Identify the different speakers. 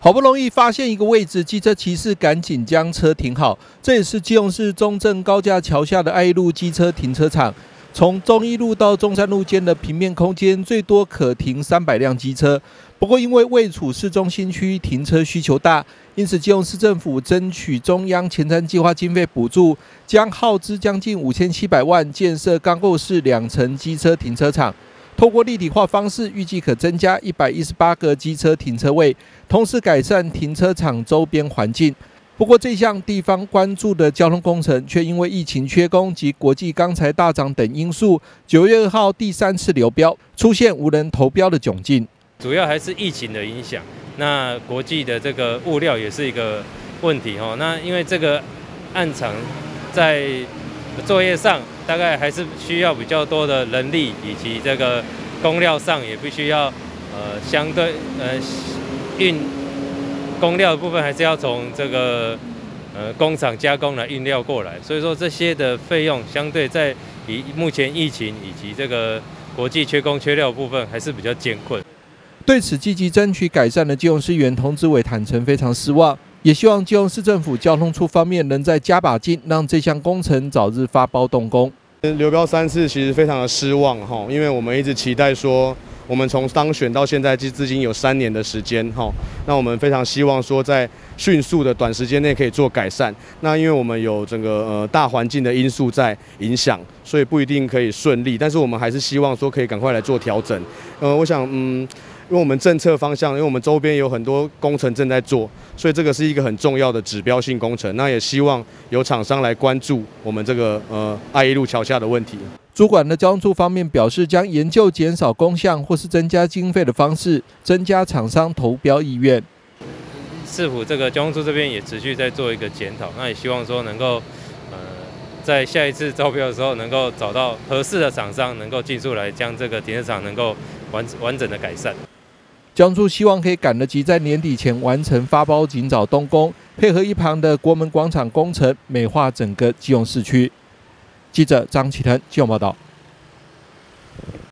Speaker 1: 好不容易发现一个位置，机车骑士赶紧将车停好。这也是基隆市中正高架桥下的爱一路机车停车场。从中一路到中山路间的平面空间，最多可停300辆机车。不过，因为位处市中心区，停车需求大，因此基隆市政府争取中央前瞻计划经费补助，将耗资将近5700万建设钢构式2层机车停车场。透过立体化方式，预计可增加118个机车停车位，同时改善停车场周边环境。不过，这项地方关注的交通工程，却因为疫情缺工及国际钢材大涨等因素，9月2号第3次流标，出现无人投标的窘境。
Speaker 2: 主要还是疫情的影响，那国际的这个物料也是一个问题哦。那因为这个案场在作业上，大概还是需要比较多的人力，以及这个工料上也必须要相对运工料的部分还是要从这个工厂加工来运料过来，所以说这些的费用相对在以目前疫情以及这个国际缺工缺料的部分还是比较艰困。
Speaker 1: 对此积极争取改善的基隆市议员童子伟坦诚非常失望，也希望基隆市政府交通处方面能再加把劲，让这项工程早日发包动工。
Speaker 3: 流标3次其实非常的失望哈，因为我们一直期待说，我们从当选到现在至今有3年的时间哈，那我们非常希望说在迅速的短时间内可以做改善。那因为我们有整个大环境的因素在影响，所以不一定可以顺利，但是我们还是希望说可以赶快来做调整。我想因为我们政策方向，因为我们周边有很多工程正在做，所以这个是一个很重要的指标性工程。那也希望有厂商来关注我们这个爱一路桥下的问题。
Speaker 1: 主管的交通处方面表示，将研究减少工项或是增加经费的方式，增加厂商投标意愿。
Speaker 2: 市府这个交通处这边也持续在做一个检讨，那也希望说能够在下一次招标的时候，能够找到合适的厂商，能够尽速来将这个停车场能够完整的改善。
Speaker 1: 交通处希望可以赶得及在年底前完成发包，尽早动工，配合一旁的国门广场工程，美化整个基隆市区。记者张启腾基隆报道。